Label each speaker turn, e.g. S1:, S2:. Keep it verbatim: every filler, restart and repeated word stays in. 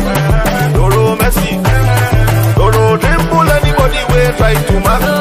S1: Doro Messi, Doro dribble anybody way try to mark